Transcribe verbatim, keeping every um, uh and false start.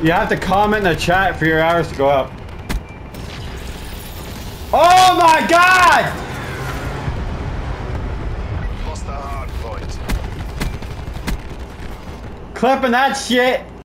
You have to comment in the chat for your hours to go up. Oh my god! Lost the hard point. Clipping that shit.